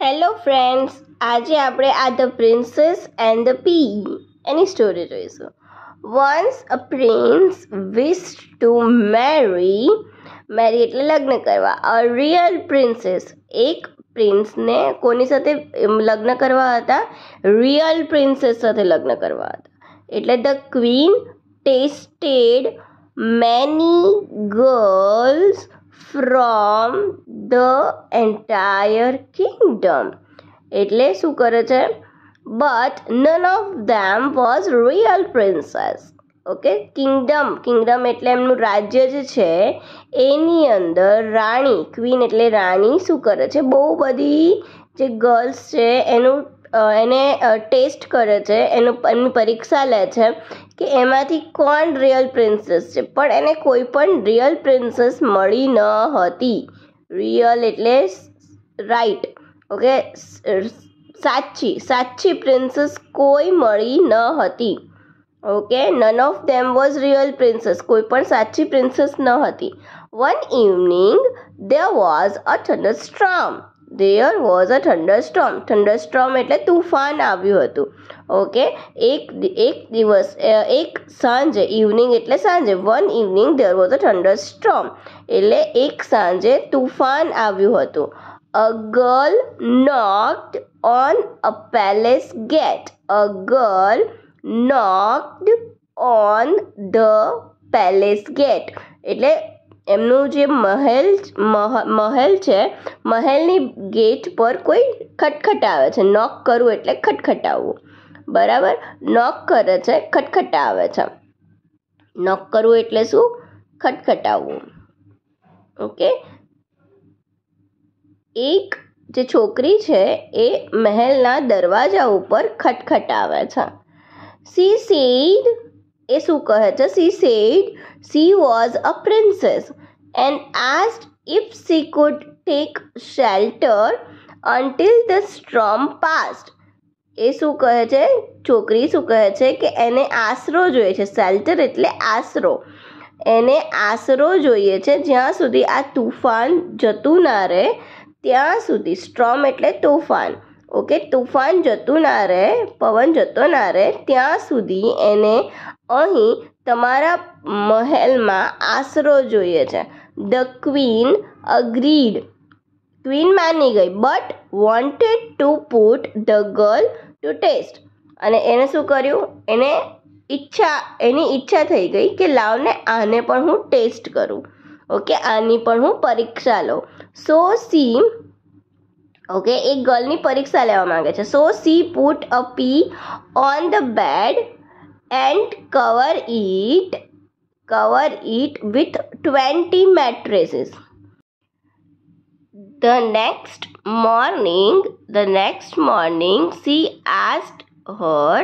Hello friends, આજે આપણે આ the princess and the pea એની સ્ટોરી જોઈશું. Once a prince wished to marry એટલે લગ્ન કરવા. અ રિયલ પ્રિન્સેસ, એક પ્રિન્સને કોની સાથે લગ્ન કરવા હતા? રિયલ પ્રિન્સેસ સાથે લગ્ન કરવા હતા. એટલે the queen tested many girls from the entire kingdom. એટલે શું કરે છે? But none of them was real princess. Okay, kingdom એટલે એમનું રાજ્ય જે છે એની અંદર રાણી, ક્વીન એટલે રાણી શું કરે છે? બહુ બધી જે ગર્લ્સ છે એને ટેસ્ટ કરે છે, એમની પરીક્ષા લે છે કે એમાંથી કોણ રિયલ પ્રિન્સેસ છે. પણ એને કોઈ પણ રિયલ પ્રિન્સેસ મળી ન હતી. રિયલ એટલે રાઈટ, ઓકે, સાચી પ્રિન્સેસ કોઈ મળી ન હતી. Okay, none of them was real princess, કોઈ પણ સાચી પ્રિન્સેસ ન હતી. One evening there was a thunderstorm. Thunderstorm એટલે તુફાન આવ્યું હતું. ઓકે, એક સાંજે, ઇવનિંગ એટલે સાંજે. One evening there was a thunderstorm એટલે એક સાંજે તુફાન આવ્યું હતું. A girl knocked on a palace gate. A girl knocked on the palace gate એટલે એમનું જે મહેલ છે, મહેલની ગેટ પર કોઈ ખટખટાવે છે. નોક કરવું એટલે ખટખટાવવું, બરાબર? નોક કરે છે, ખટખટાવે છે. નોક કરવું એટલે શું? ખટખટાવવું. ઓકે, એક જે છોકરી છે એ મહેલના દરવાજા ઉપર ખટખટાવે છે. She said, એ શું કહે છે? She said she was a princess and asked if she could take shelter until the storm passed. એ શું કહે છે? છોકરી શું કહે છે કે એને આશરો જોઈએ છે. શેલ્ટર એટલે આશરો. એને આશરો જોઈએ છે જ્યાં સુધી આ તુફાન જતું ના રહે ત્યાં સુધી. સ્ટ્રોમ એટલે તોફાન. ઓકે, તુફાન જતું ના રહે, પવન જતો ના રહે ત્યાં સુધી એને અહીં તમારા મહેલમાં આશરો જોઈએ છે. The queen agreed. ક્વીન માની ગઈ, but wanted to put the girl to test. અને એને શું કર્યું? એની ઈચ્છા થઈ ગઈ કે લાવને આને પણ હું ટેસ્ટ કરું. ઓકે, આની પણ હું પરીક્ષા લઉં. સો સી, ઓકે, એક ગર્લની પરીક્ષા લેવા માંગે છે. So she put a pea on the bed and cover it with 20 mattresses. The next morning she asked her,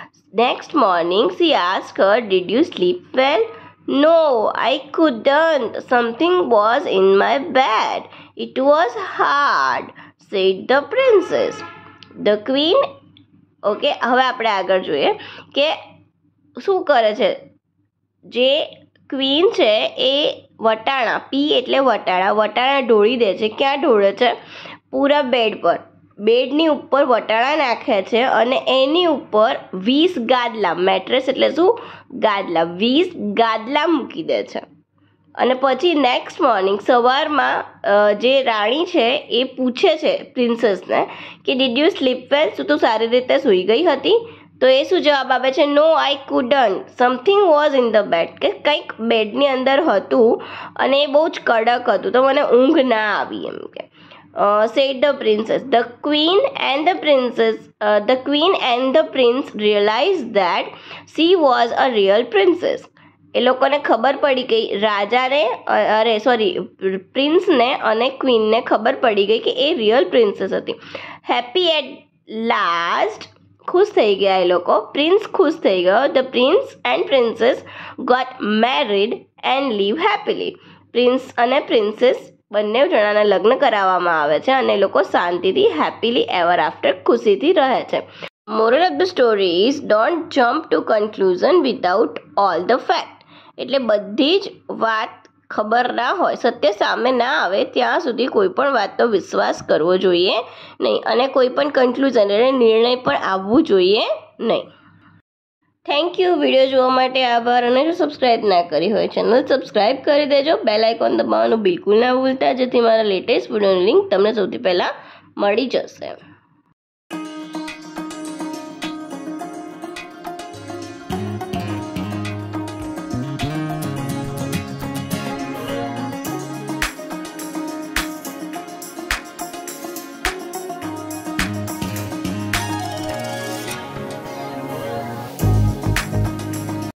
did you sleep well? No, I couldn't. Something was in my bed. It was hard, said the princess. The queen, okay, હવે આપણે આગળ જોઈએ કે શું કરે છે. જે queen છે એ વટાણા, પી એટલે વટાણા ઢોળી દે છે. ક્યાં ઢોળે છે? પૂરા બેડ પર. બેડની ઉપર વટાણા નાખે છે અને એની ઉપર 20 ગાદલા, મેટ્રેસ એટલે શું? ગાદલા. 20 ગાદલા મૂકી દે છે. અને પછી નેક્સ્ટ મોર્નિંગ, સવારમાં જે રાણી છે એ પૂછે છે પ્રિન્સેસને કે ડીડ યુ સ્લીપ વેલ? શું તું સારી રીતે સૂઈ ગઈ હતી? તો એ શું જવાબ આપે છે? No, I couldn't. Something was in the bed, કે કંઈક બેડની અંદર હતું અને એ બહુ જ કડક હતું તો મને ઊંઘ ના આવી, એમ કે. said the princess. The queen and the prince realized that she was a real princess. એ લોકોને ખબર પડી ગઈ, પ્રિન્સને અને ક્વીનને ખબર પડી ગઈ કે એ રિયલ પ્રિન્સેસ હતી. હેપી એટ લાસ્ટ, ખુશ થઈ ગયા એ લોકો. પ્રિન્સ ખુશ થઈ ગયો. The prince and princess got married and live happily. Prince અને પ્રિન્સેસ બંને જણાના લગ્ન કરાવવામાં આવે છે અને એ લોકો શાંતિથી, હેપીલી એવર આફ્ટર, ખુશીથી રહે છે. Moral of the story is don't jump to conclusion without all the fact. એટલે બધી જ વાત ખબર ના હોય, સત્ય સામે ના આવે ત્યાં સુધી કોઈ પણ વાતનો વિશ્વાસ કરવો જોઈએ નહીં અને કોઈ પણ કન્ક્લુઝન એટલે નિર્ણય પણ આવવું જોઈએ નહીં. Thank you. વિડીયો જોવા માટે આભાર. અને જો સબસ્ક્રાઈબ ના કરી હોય ચેનલ સબસ્ક્રાઈબ કરી દેજો. બેલ આઇકોન દબાવવાનું બિલકુલ ના ભૂલતા, જેથી મારા લેટેસ્ટ વિડીયોની લિંક તમને સૌથી પહેલાં મળી જશે.